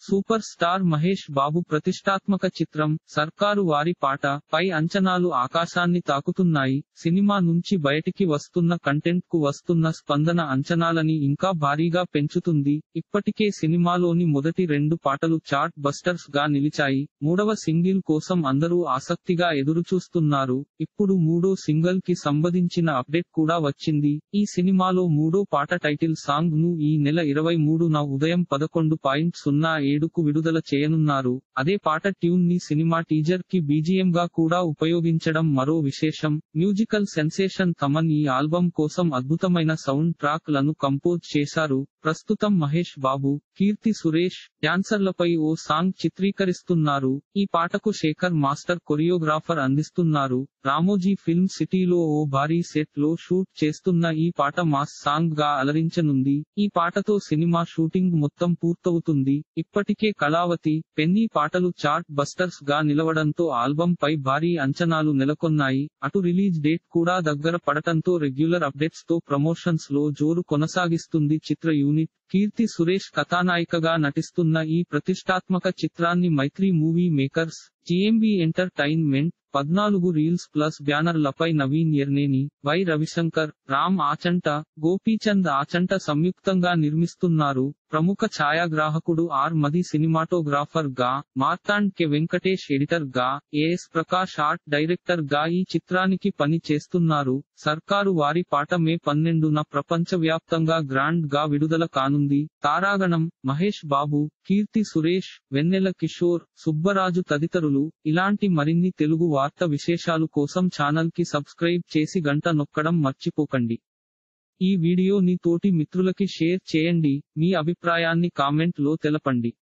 Super star Mahesh Babu ప్రతిష్టాత్మక చిత్రం సర్కారు వారి పాట పై అంచనాలు ఆకాశాన్ని తాకుతున్నాయి. సినిమా నుంచి బయటికి వస్తున్న కంటెంట్ కు వస్తున్న స్పందన అంచనాలని ఇంకా భారీగా పెంచుతుంది. ఇప్పటికే సినిమాలోని మొదటి 2 పాటలు చార్ట్ బస్టర్స్ గా నిలిచాయి. మూడవ సింగిల్ కోసం అందరూ ఆసక్తిగా ఎదురుచూస్తున్నారు. ఇప్పుడు మూడో సింగిల్ కి సంబంధించిన అప్డేట్ కూడా వచ్చింది. ఈ సినిమాలో మూడో పాట టైటిల్ సాంగ్ ను ఈ నెల 23న ఉదయం 11:07కు విడుదల చేయనున్నారు. అదే పాట ట్యూన్ ని సినిమా టీజర్ కి బీజీఎం గా కూడా ఉపయోగించడం మరో విశేషం. మ్యూజికల్ సెన్సేషన్ తమన్ ఈ ఆల్బమ్ కోసం అద్భుతమైన సౌండ్ ట్రాక్ లను కంపోజ్ చేశారు. ప్రస్తుతం మహేష్ బాబు, కీర్తి సురేష్ డాన్సర్లపై ఓ సాంగ్ చిత్రీకరిస్తున్నారు. ఈ పాటకు శేఖర్ మాస్టర్ కొరియోగ్రాఫర్ అందిస్తున్నారు. రామోజీ ఫిల్మ్ సిటీలో ఓ భారీ సెట్ లో షూట్ చేస్తున్న ఈ పాట మాస్ సాంగ్ గా అలరించనుంది. ఈ పాటతో సినిమా షూటింగ్ మొత్తం పూర్తవుతుంది. ఇప్పటికే కళావతి, పెన్నీ పాటలు చార్ట్ బస్టర్స్ గా నిలవడంతో ఆల్బమ్ పై భారీ అంచనాలు నెలకొన్నాయి. అటు రిలీజ్ డేట్ కూడా దగ్గర పడటంతో రెగ్యులర్ అప్డేట్స్ తో ప్రమోషన్స్ లో జోరు కొనసాగిస్తుంది చిత్ర యూనిట్. కీర్తి సురేష్ కథానాయికగా నటిస్తున్న ఈ ప్రతిష్టాత్మక చిత్రాన్ని Mythri movie makers, GMB entertainment, 14 reels plus బ్యానర్లపై నవీన్ ఎర్నేని, వై రవిశంకర్, రామ్ ఆచంట, గోపీచంద్ ఆచంట సంయుక్తంగా నిర్మిస్తున్నారు. ప్రముఖ ఛాయాగ్రాహకుడు ఆర్ మది సినిమాటోగ్రాఫర్ గా, మార్తాండ్ కె వెంకటేష్ ఎడిటర్ గా, ఏఎస్ ప్రకాష్ ఆర్ట్ డైరెక్టర్ గా ఈ చిత్రానికి పని చేస్తున్నారు. సర్కారు వారి పాట మే 12న ప్రపంచవ్యాప్తంగా గ్రాండ్ గా విడుదల కానుంది. తారాగణం, మహేష్ బాబు, కీర్తి సురేష్, వెన్నెల కిషోర్, సుబ్బరాజు తదితరులు. ఇలాంటి మరిన్ని తెలుగు వార్త విశేషాలు కోసం ఛానల్ కి సబ్స్క్రైబ్ చేసి గంట నొక్కడం మర్చిపోకండి. ఈ వీడియోని తోటి మిత్రులకి షేర్ చేయండి. మీ అభిప్రాయాన్ని కామెంట్ లో తెలపండి.